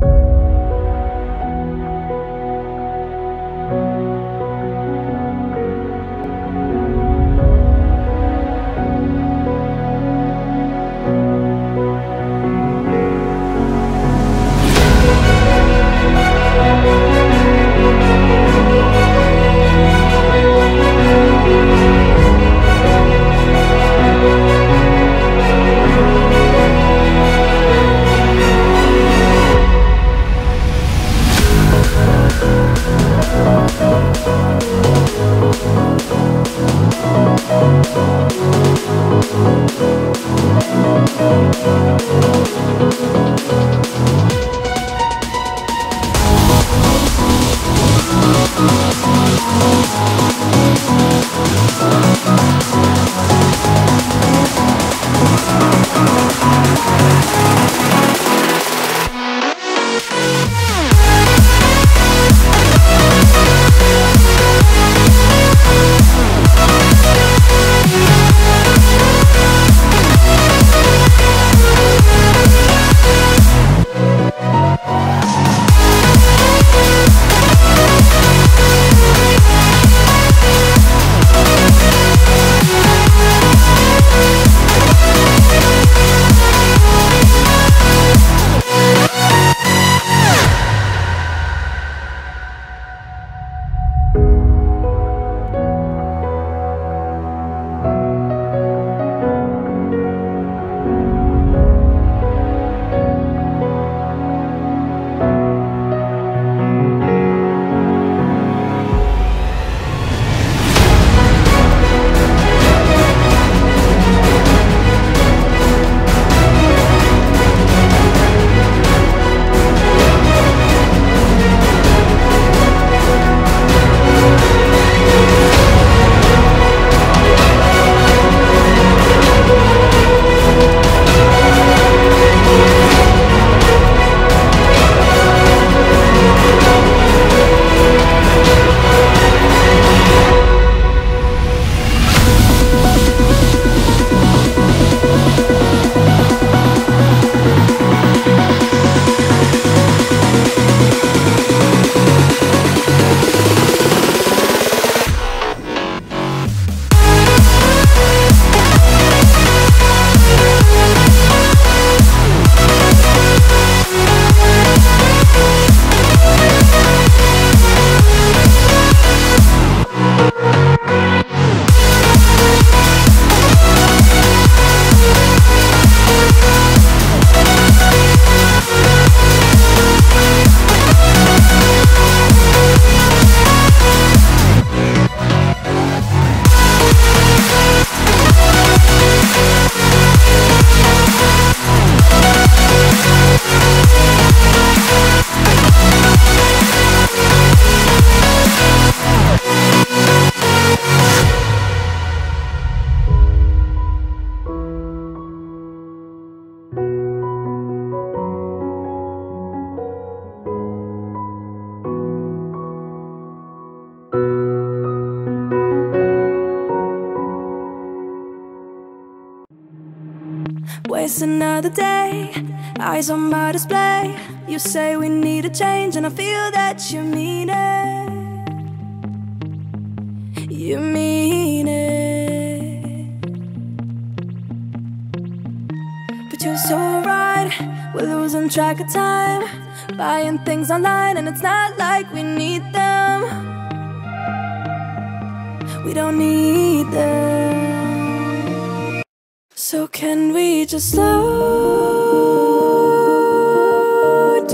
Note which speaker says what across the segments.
Speaker 1: Waste another day, eyes on my display. You say we need a change, and I feel that you mean it. You mean it. But you're so right, we're losing track of time, buying things online, and it's not like we need them. We don't need them. So can we just slow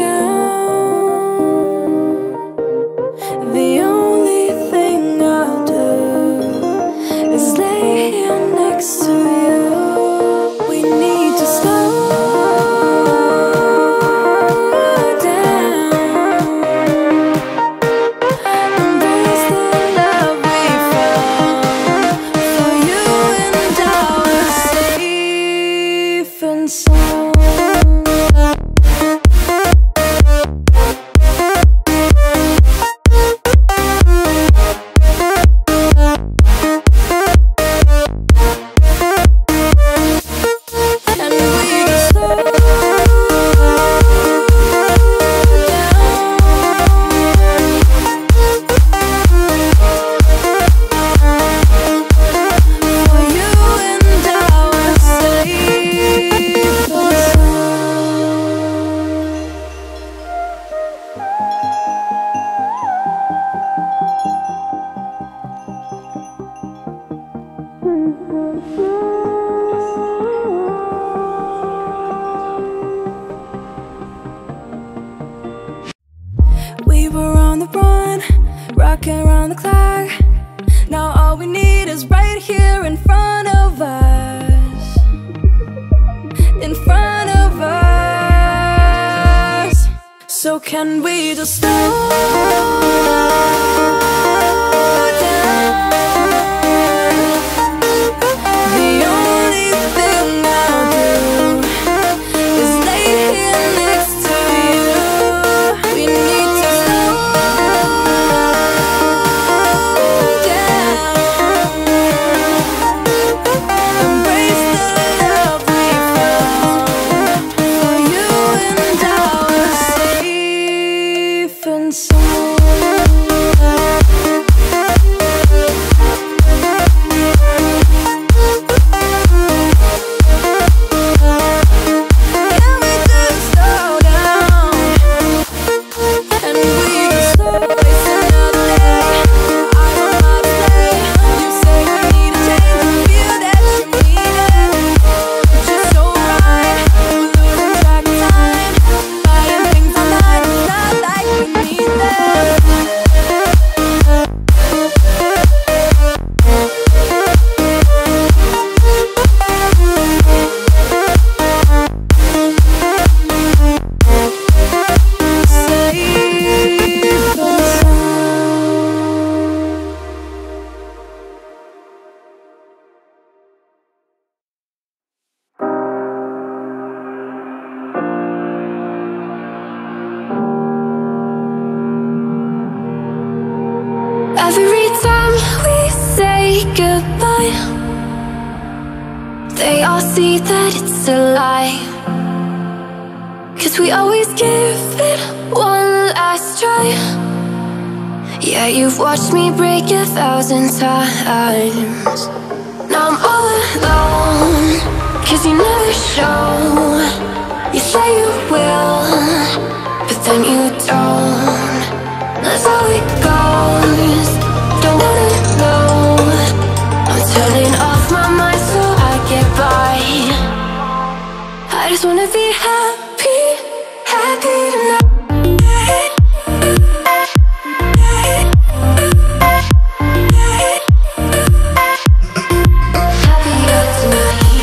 Speaker 1: down? The only thing I'll do is lay here next to you. We need to slow down, embrace the love we found. For you and I were safe and sound. And we just slow working around the clock. Now all we need is right here in front of us. In front of us. So can we just slow down? The only thing I'll do is lay here next to you. We need to slow down. Embrace the love we found. For you and I are safe and sound. Every time we say goodbye, they all see that it's a lie. 'Cause we always give it one last try. Yeah, you've watched me break 1,000 times. Now I'm all alone, 'cause you never show. You say you will, but then you don't. That's how it goes. Don't wanna know. I'm turning off my mind so I get by. I just wanna be happy, happy tonight. Happier tonight.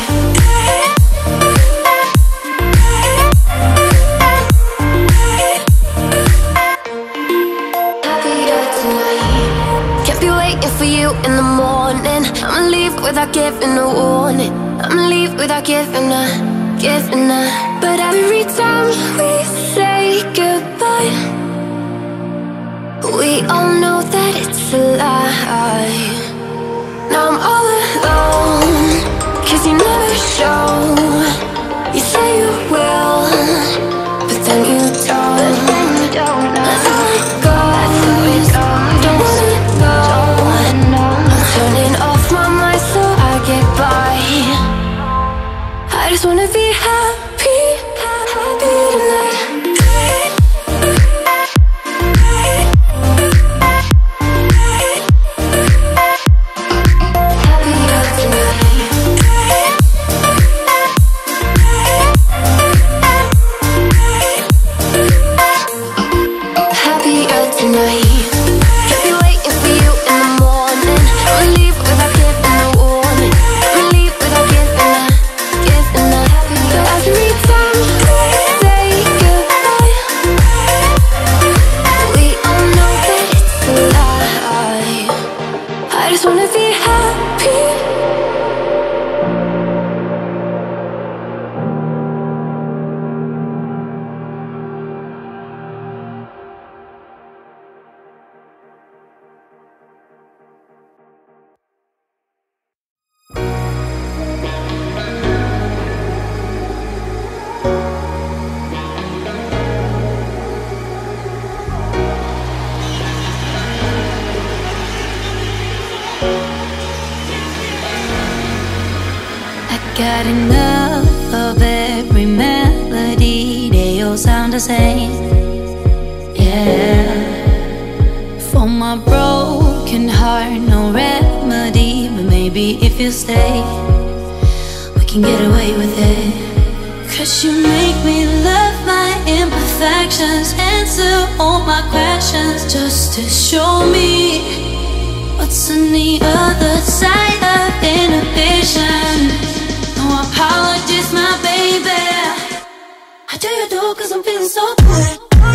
Speaker 1: Happier tonight. Can't be waiting for you in the morning. I'ma leave without giving a warning. I'ma leave without giving a. But every time we say goodbye, we all know that it's a lie. Now I'm all alone, 'cause you never show. You say you will, but then you don't. That's how it goes. Don't wanna know. I'm turning off my mind so I get by. I just wanna be happy, happy tonight. Happier tonight. Happier tonight. Can't be waiting for you in the morning. I'ma leave without giving a warning. I'ma leave without giving a. So every time we say goodbye, we all know that it's a lie. I just wanna be happy.
Speaker 2: Got enough of every melody, they all sound the same. Yeah, for my broken heart, no remedy. But maybe if you stay, we can get away with it. 'Cause you make me love my imperfections and answer all my questions, just to show me what's on the other side of inhibition. No apologies, my baby. How do you do? 'Cause I'm feeling so good.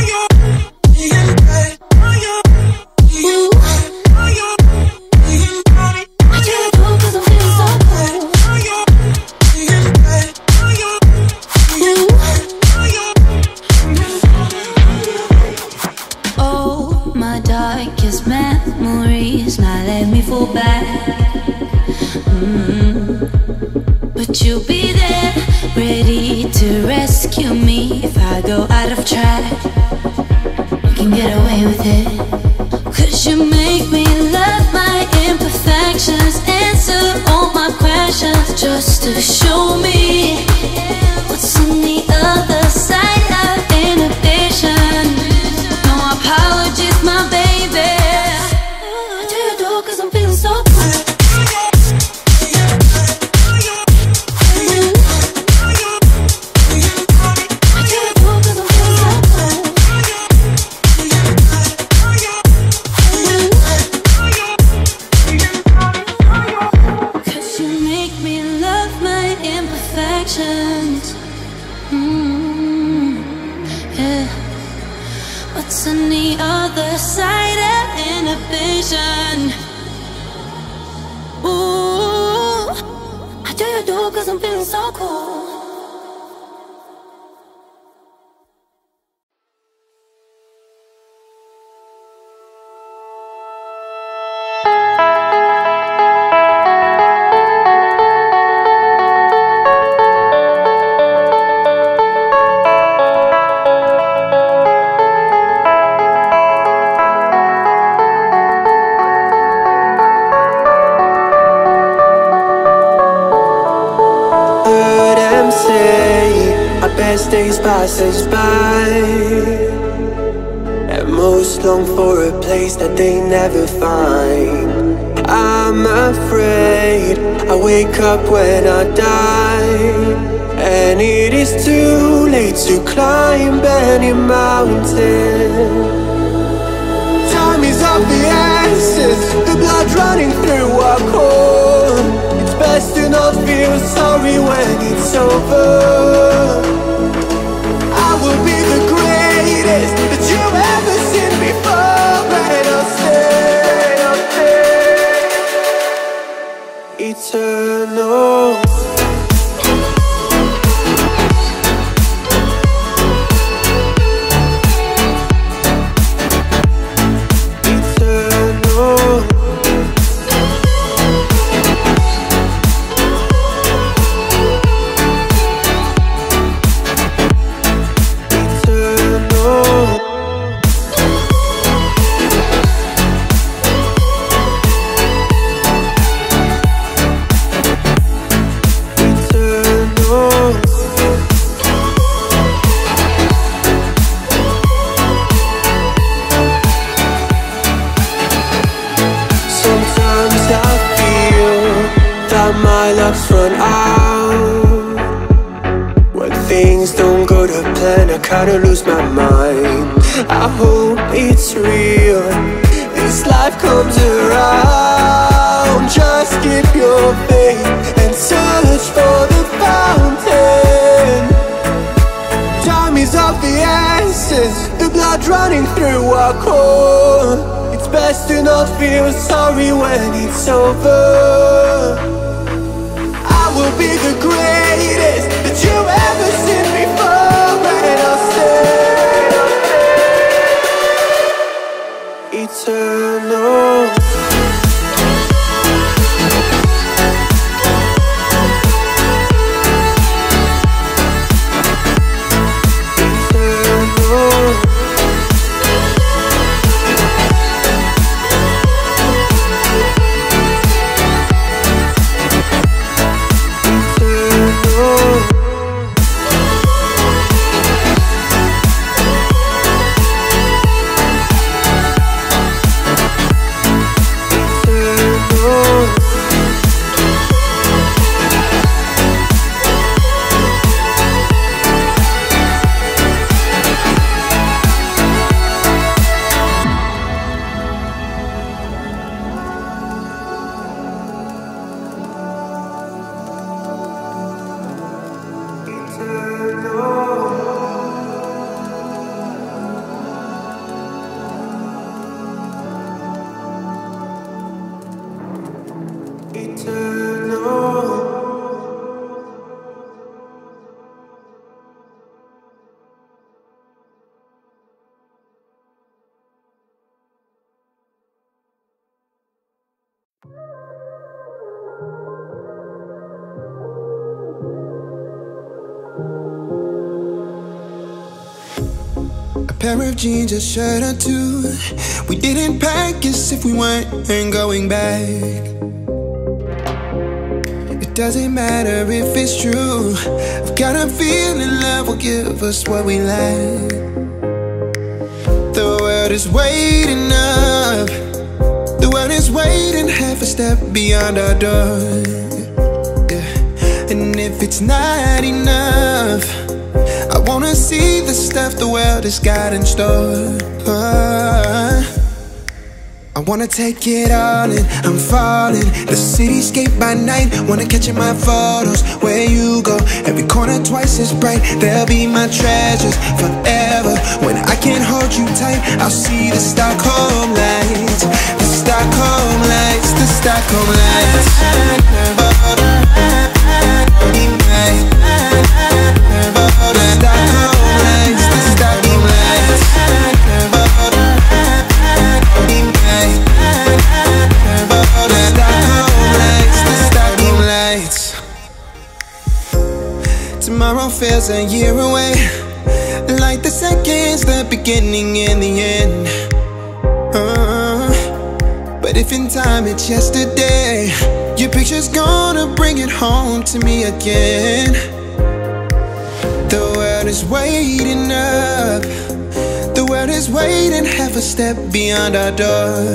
Speaker 2: Darkest memories now let me fall back. But you'll be there, ready to rescue me if I go out of track. You can get away with it, 'cause you make me love my imperfections, answer all my questions, just to show me what's on the other side of inhibition. No apologies, my baby. How do you do? 'Cause I'm feeling so good. What's on the other side of inhibition? Ooh, how do you do? 'Cause I'm feeling so cool.
Speaker 3: Best days pass us by, and most long for a place that they never find. I'm afraid I wake up when I die, and it is too late to climb any mountain. Time is of the essence, the blood running through our core. It's best to not feel sorry when it's over. I will be the greatest that you've ever seen before, and I'll stay eternal. My luck's run out. When things don't go to plan, I kinda lose my mind. I hope it's real, this life comes around. Just keep your faith and search for the fountain. Time is of the essence, the blood running through our core. It's best to not feel sorry when it's over. Will be the greatest that you've ever seen before, and I'll stay eternal. pair of jeans, a shirt or two. We didn't pack as if we weren't going back. It doesn't matter if it's true. I've got a feeling love will give us what we lack. The world is waiting up. The world is waiting half a step beyond our door. Yeah. And if it's not enough, I wanna see the stuff the world has got in store. I wanna take it all in, I'm falling. The cityscape by night, wanna catch in my photos. Where you go, every corner twice as bright. They'll be my treasures forever. When I can't hold you tight, I'll see the Stockholm lights. The Stockholm lights, the Stockholm lights. Tomorrow feels a year away, like the seconds, the beginning and the end. But if in time it's yesterday, your picture's gonna bring it home to me again. The world is waiting up. The world is waiting half a step beyond our door.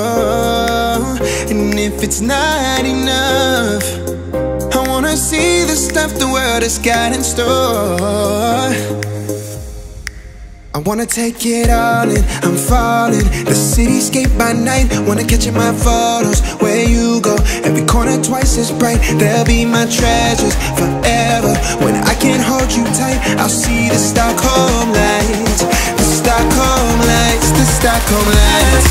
Speaker 3: And if it's not enough, I wanna see the stuff the world has got in store. I wanna take it all in, I'm falling. The cityscape by night, wanna catch in my photos. Where you go, every corner twice as bright. They'll be my treasures forever. When I can't hold you tight, I'll see the Stockholm lights. The Stockholm lights, the Stockholm lights.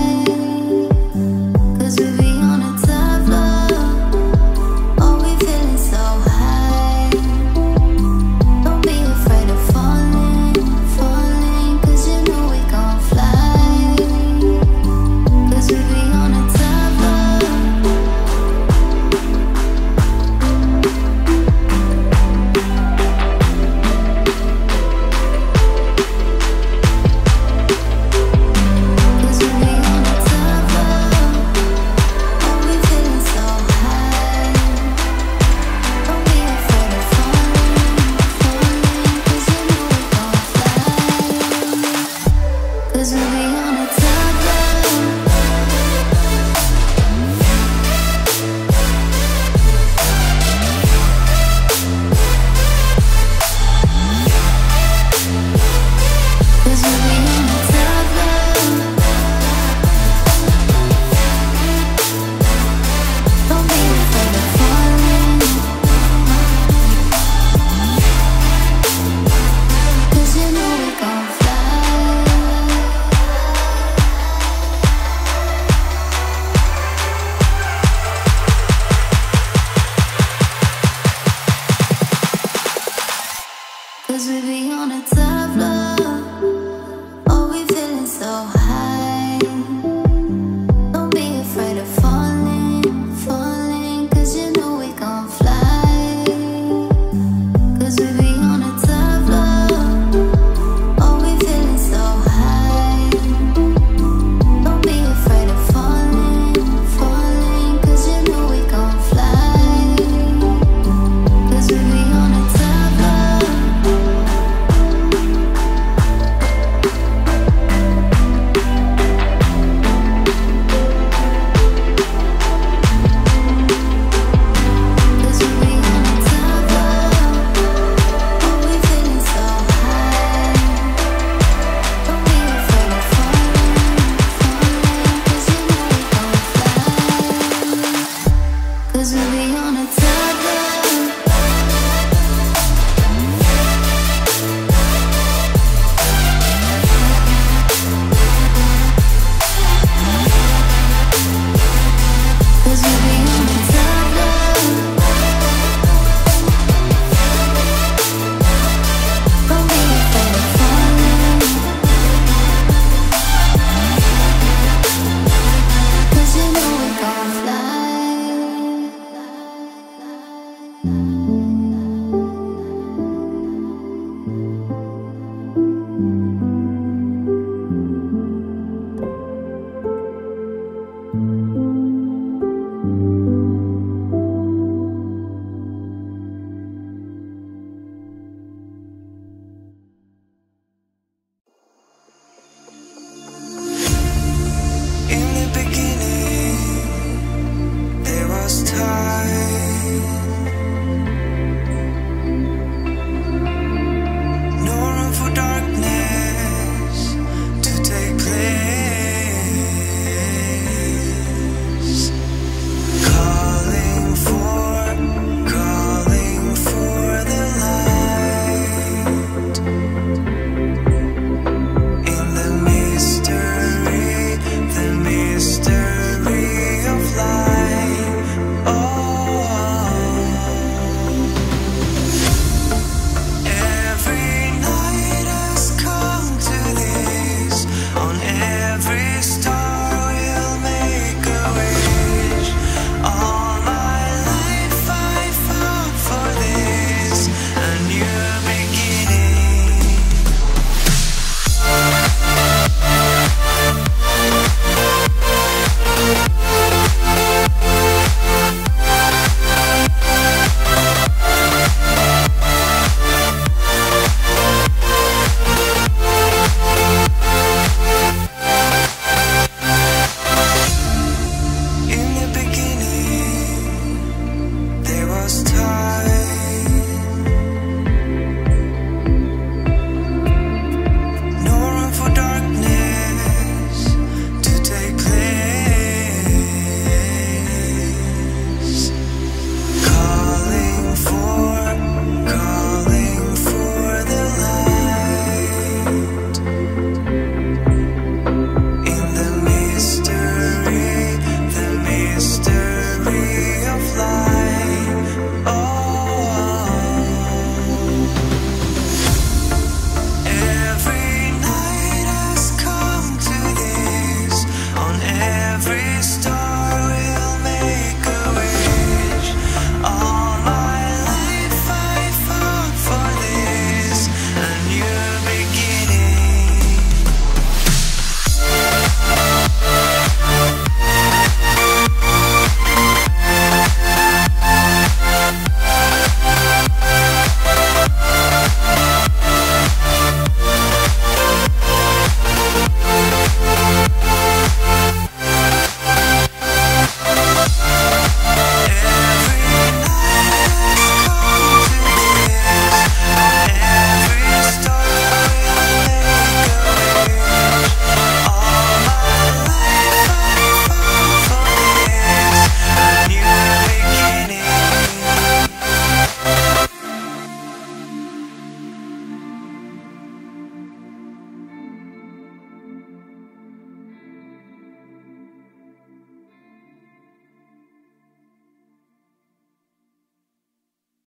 Speaker 2: Feeling
Speaker 3: time.